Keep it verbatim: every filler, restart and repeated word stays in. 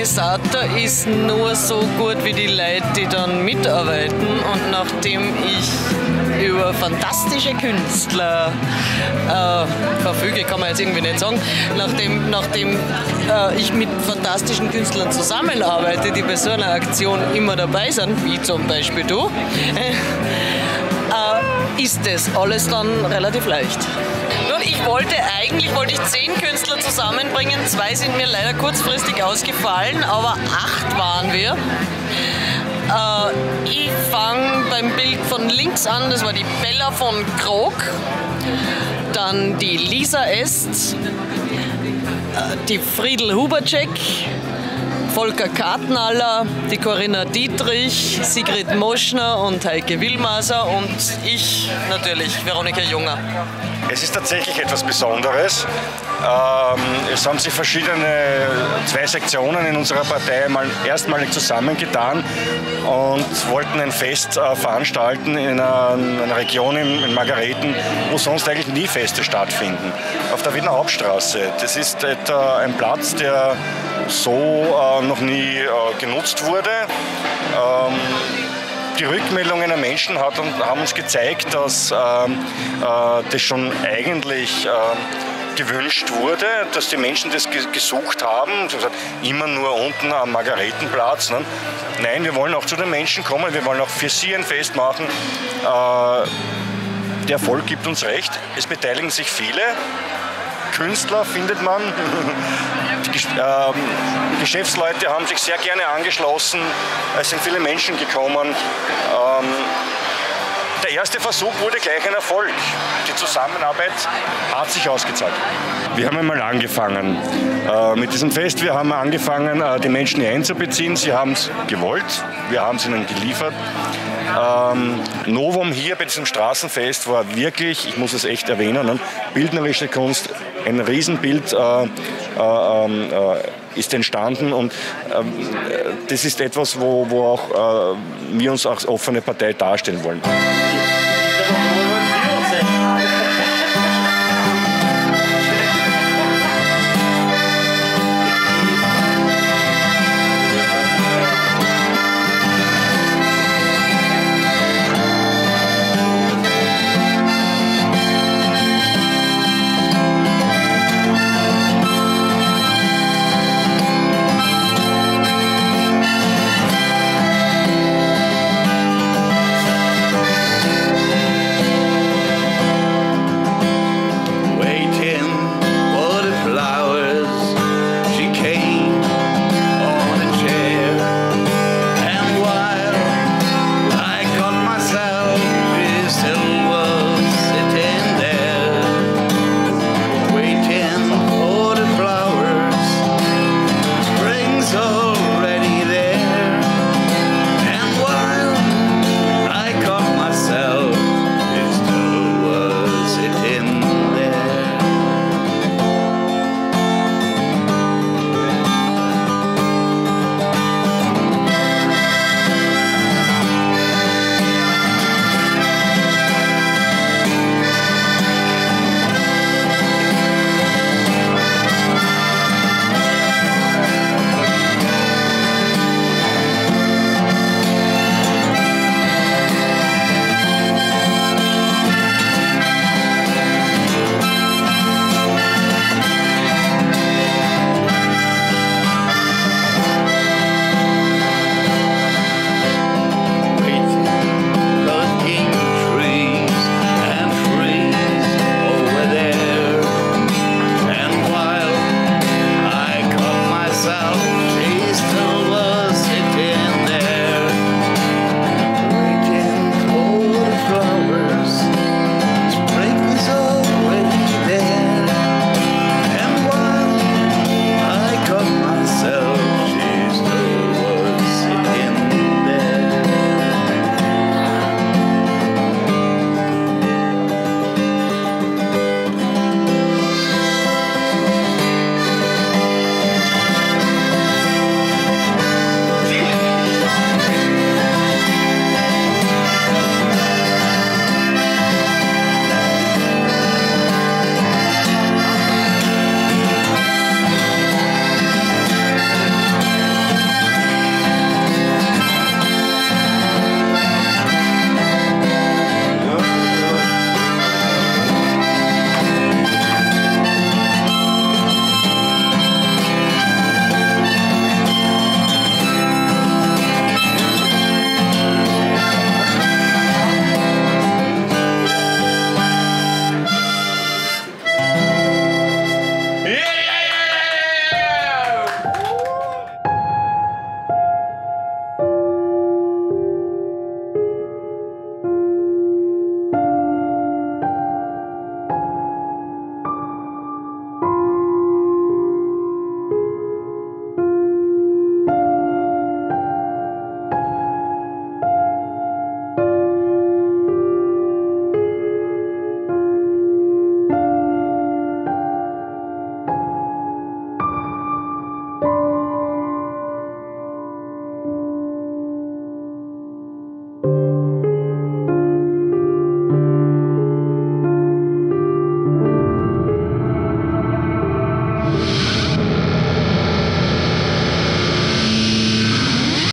Organisator ist nur so gut wie die Leute, die dann mitarbeiten. Und nachdem ich über fantastische Künstler äh, verfüge, kann man jetzt irgendwie nicht sagen, nachdem, nachdem äh, ich mit fantastischen Künstlern zusammenarbeite, die bei so einer Aktion immer dabei sind, wie zum Beispiel du, äh, ist das alles dann relativ leicht. Nun, ich wollte eigentlich wollte ich zehn Künstler zusammenbringen, zwei sind mir leider kurzfristig ausgefallen, aber acht waren wir. Äh, ich fange beim Bild von links an, das war die Bella von Krog, dann die Lisa Est, äh, die Friedel Hubacek, Volker Kartnaller, die Corinna Dietrich, Sigrid Moschner und Heike Willmaser und ich natürlich, Veronika Junger. Es ist tatsächlich etwas Besonderes. Ähm, es haben sich verschiedene, zwei Sektionen in unserer Partei mal erstmalig zusammengetan und wollten ein Fest äh, veranstalten in einer, einer Region in, in Margareten, wo sonst eigentlich nie Feste stattfinden. Auf der Wiener Hauptstraße. Das ist etwa ein Platz, der so äh, noch nie äh, genutzt wurde. Ähm, Die Rückmeldungen der Menschen hat, haben uns gezeigt, dass äh, äh, das schon eigentlich äh, gewünscht wurde, dass die Menschen das ge gesucht haben. Sie haben gesagt, immer nur unten am Margaretenplatz. Ne? Nein, wir wollen auch zu den Menschen kommen, wir wollen auch für sie ein Fest machen. Äh, der Erfolg gibt uns recht, es beteiligen sich viele. Künstler findet man. Die äh, Geschäftsleute haben sich sehr gerne angeschlossen. Es sind viele Menschen gekommen. Ähm, der erste Versuch wurde gleich ein Erfolg. Die Zusammenarbeit hat sich ausgezahlt. Wir haben einmal angefangen äh, mit diesem Fest. Wir haben angefangen, äh, die Menschen hier einzubeziehen. Sie haben es gewollt. Wir haben es ihnen geliefert. Ähm, Novum hier bei diesem Straßenfest war wirklich, ich muss es echt erwähnen, ne, bildnerische Kunst. Ein Riesenbild äh, äh, äh, ist entstanden und äh, das ist etwas, wo, wo auch äh, wir uns als offene Partei darstellen wollen.